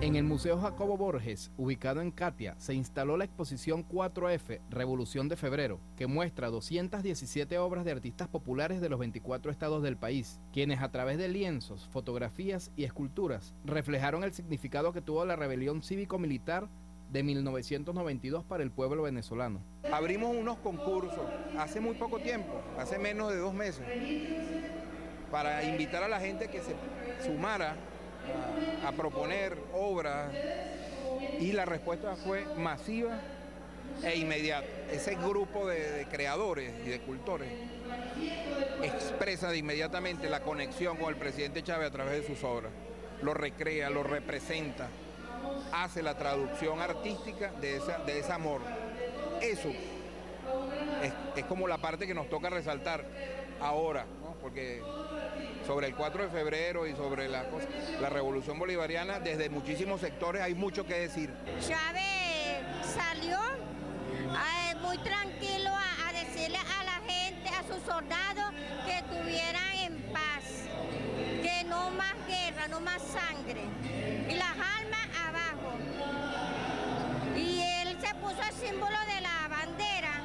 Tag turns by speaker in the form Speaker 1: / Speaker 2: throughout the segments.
Speaker 1: En el Museo Jacobo Borges, ubicado en Catia, se instaló la exposición 4F, Revolución de Febrero, que muestra 217 obras de artistas populares de los 24 estados del país, quienes a través de lienzos, fotografías y esculturas reflejaron el significado que tuvo la rebelión cívico-militar de 1992 para el pueblo venezolano.
Speaker 2: Abrimos unos concursos hace muy poco tiempo, hace menos de 2 meses, para invitar a la gente que se sumara a proponer obras, y la respuesta fue masiva e inmediata. Ese grupo de creadores y de cultores expresa inmediatamente la conexión con el presidente Chávez a través de sus obras, lo recrea, lo representa, hace la traducción artística de ese amor. Eso es como la parte que nos toca resaltar ahora, ¿no? Porque sobre el 4 de febrero y sobre la revolución bolivariana, desde muchísimos sectores hay mucho que decir.
Speaker 3: Chávez salió muy tranquilo a decirle a la gente, a sus soldados, que estuvieran en paz, que no más guerra, no más sangre, y las almas abajo. Y él se puso el símbolo de la bandera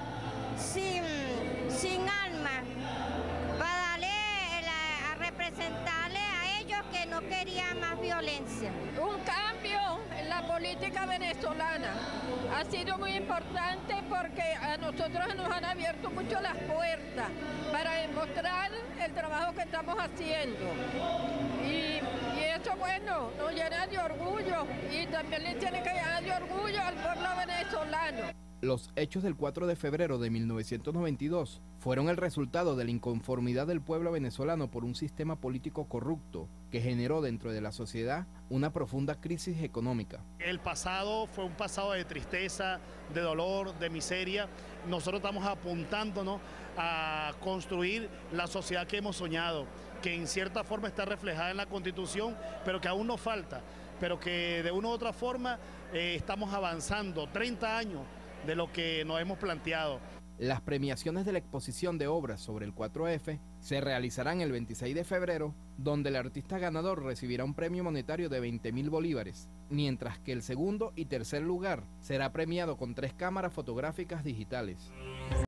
Speaker 3: sin alma, para darle a representarle a ellos que no querían más violencia.
Speaker 4: Un cambio en la política venezolana ha sido muy importante, porque a nosotros nos han abierto mucho las puertas para demostrar el trabajo que estamos haciendo. Y eso, bueno, nos llena de orgullo, y también le tiene que llenar de orgullo al pueblo venezolano.
Speaker 1: Los hechos del 4 de febrero de 1992 fueron el resultado de la inconformidad del pueblo venezolano por un sistema político corrupto que generó dentro de la sociedad una profunda crisis económica.
Speaker 5: El pasado fue un pasado de tristeza, de dolor, de miseria. Nosotros estamos apuntándonos a construir la sociedad que hemos soñado, que en cierta forma está reflejada en la Constitución, pero que aún nos falta, pero que de una u otra forma estamos avanzando 30 años de lo que nos hemos planteado.
Speaker 1: Las premiaciones de la exposición de obras sobre el 4F se realizarán el 26 de febrero, donde el artista ganador recibirá un premio monetario de 20.000 bolívares, mientras que el segundo y tercer lugar será premiado con 3 cámaras fotográficas digitales.